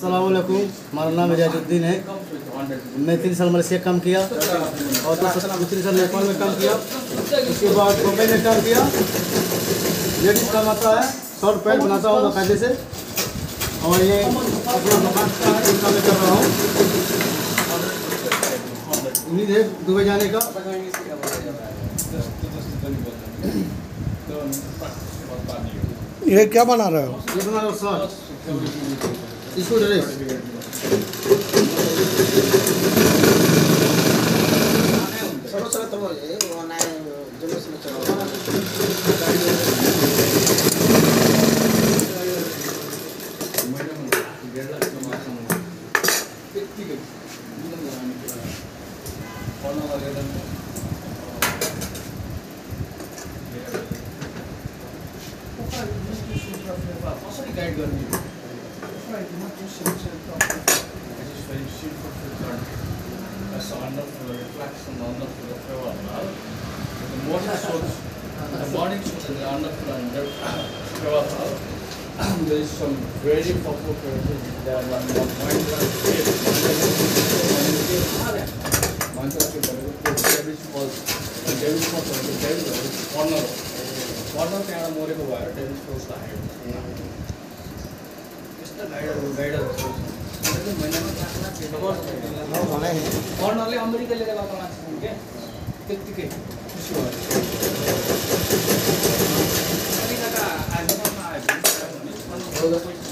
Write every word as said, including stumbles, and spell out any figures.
अस्सलाम वालेकुम, हमारा नाम रियाजुद्दीन है। मैं तीन साल मलेशिया काम किया और दो तीन साल नेपाल में काम किया। उसके बाद मुंबई में काम किया। लेडीज काम आता है, शर्ट पैंट बनाता हूँ बाकायदे से। और ये अपना दुकान काम कर रहा हूँ। उम्मीद है दुबई जाने का। ये क्या बना रहे हो? ये बना रहा हूँ शर्ट, इसको ड्रेस। कसरी गाइड गर्ने That's a wonderful reflection, wonderful flower. The morning shows, the morning shows and the wonderful and the flower. There is some very popular characters that are not mind like this. Mind like this, David Falls, and David Falls and the David corner. Corner can have more of a wire, David Falls the head. Just the guide, guide. कर्नरले अमेरिकाले लगाएको मान्छे क्या त्यतिकै खुसी भयो। अमेरिकाका आर्मीमा आयो भने